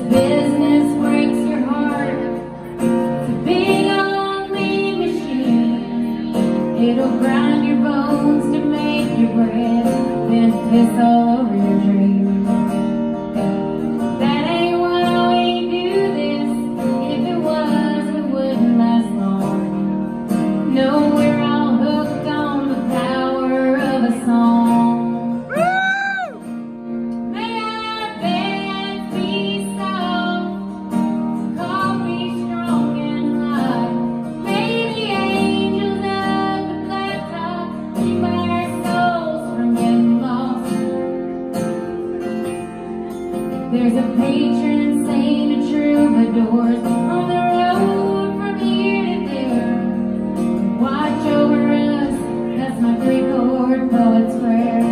business breaks your heart. It's a big old mean machine. It'll grind your bones to make your bread, then piss all over your dreams. That ain't why we do this. If it was, it wouldn't last long. No, we're all hooked on the power of a song. May our beds be soft, coffee strong and hot. May the angels of the blacktop keep our souls from getting lost. There's a patron saint of troubadours on the road from here to there. Watch over us, that's my three-chord poet's prayer.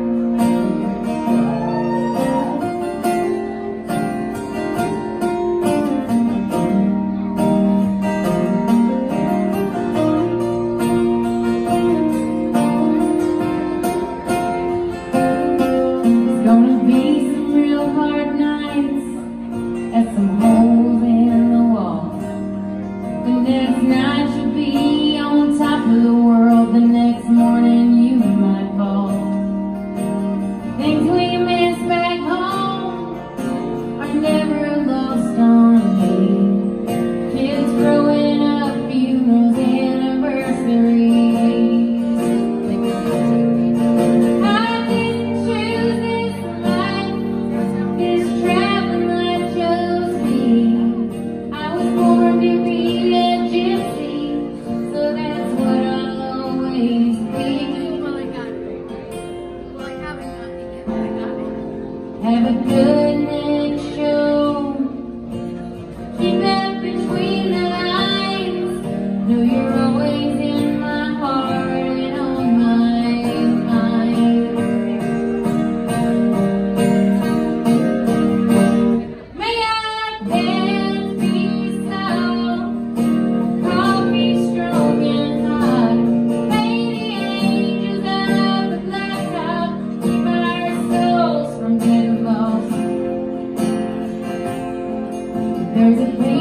It's gonna be some real hard nights at some holes in the wall. The next night you'll be on top of the world. The next morning you might fall. Things we miss back home are never lost on me. Kids growing up, funerals, anniversaries. I didn't choose this life. This traveling life chose me. I was born to be a gypsy, so that's what I'll always be. Have a good next show. Keep up between the lines. Know you're always in my heart and on my mind. May our hands be soft, coffee strong and hot. May the angels of the blacktop keep our souls from getting lost. There's a